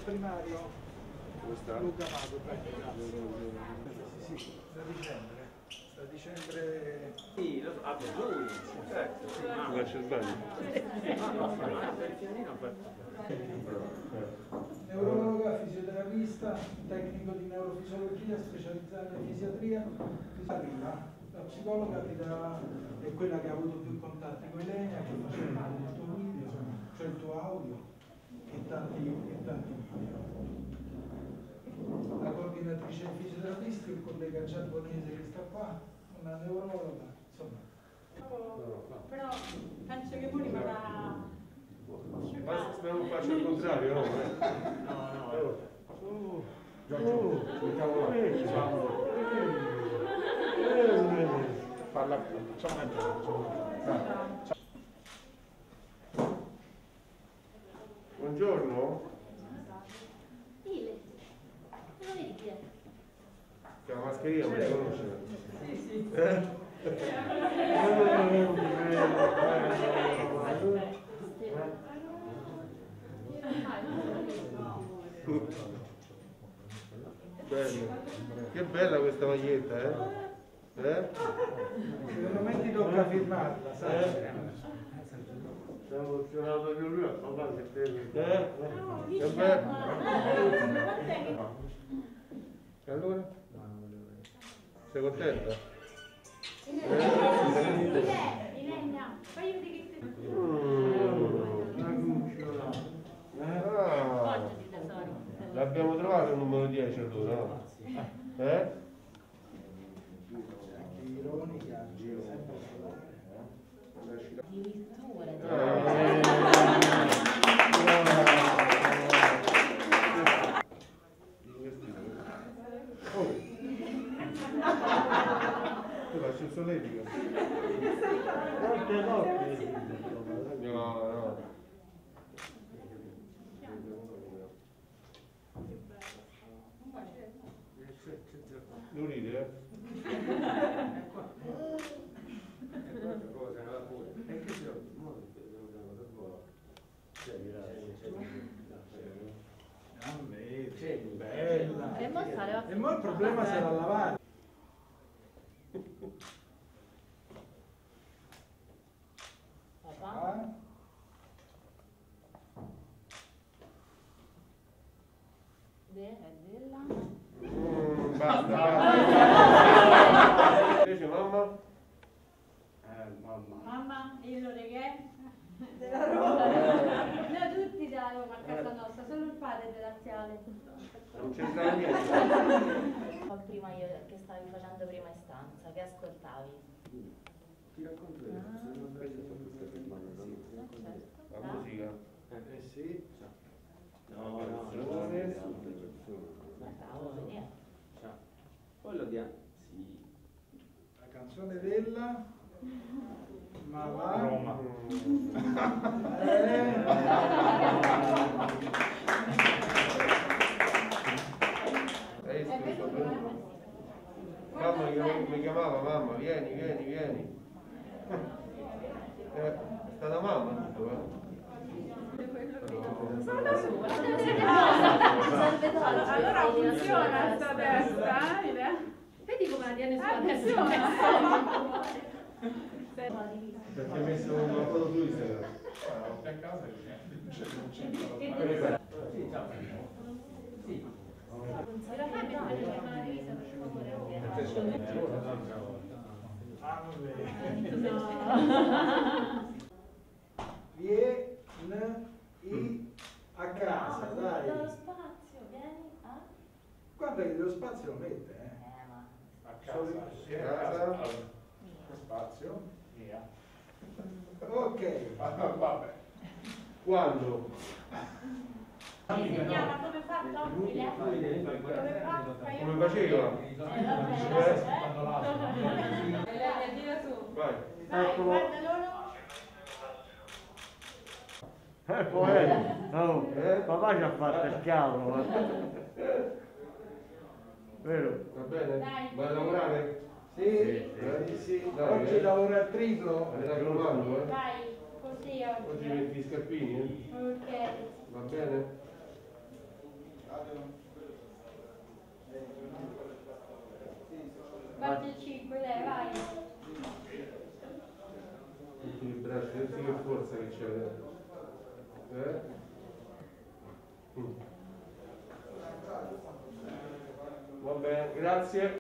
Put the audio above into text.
primario. Come sta? Luca Mago, sì, da dicembre. Sì, lo so, lui, certo, sì, Ti lascia il bagno? Neurologa, fisioterapista, tecnico di neurofisiologia, specializzata in fisiatria. La psicologa è quella che ha avuto più contatti con Elenia, che faceva il tuo video, cioè il tuo audio e tanti video. La coordinatrice dei fisioterapisti, il collega giapponese che sta qua, una neurologa, insomma. Però penso che poi rimarrà. Ma speriamo faccia il contrario, no? No. Parla, facciamo entrare. Buongiorno. Non vedi chi è? Che la mascherina mi riconosce? Sì. Bello. Che bella questa maglietta, eh? Secondo me ti tocca firmarla, sai? Siamo emozionato di lui, papà, che bello. Che bello. E allora? Sei contenta? Ilenia, fai vedere che ti... Oggi di tesoro. L'abbiamo trovato il numero 10 allora, no? Ironica, Tu faccio il solletico? No. Non ride, bella. E E mo il problema sarà lavare. Papà? Della? Basta. Invece mamma? Mamma, io lo reghe? Della Roma. Noi tutti della Roma a casa nostra, solo il padre della Laziale. Non c'entra niente. Prima io che stavi facendo prima istanza, che ascoltavi? Ti racconto io. La musica. Sì. No. Quello di sì. La canzone della... Ma va... Roma. Hai scritto? Mamma mi chiamava, mamma, vieni. È stata mamma tutto, Sono da sola. Allora funziona sta testa, vedi come la tiene sulla testa? Perché hai messo una foto su Instagram? A casa Vieni a casa, dai. Lo spazio, vieni a... Guarda che dello spazio lo mette, ma... a casa. Spazio. Via. Ok. Vabbè. Quando? Mi insegniamo come fa Tommy, come fa? Come faceva? Vai. Vai, guarda loro. Papà ci ha fatto il cavolo. Vero? Va bene? Dai. Vai a lavorare? Sì. Dai, Oggi lavora a triplo. Mi raccomando, Vai, così Oggi oggi. metti gli scarpini, Ok. Va bene? Batti il 5, dai, vai. Tutti i bracci, senti che forza che c'è. Va bene, grazie.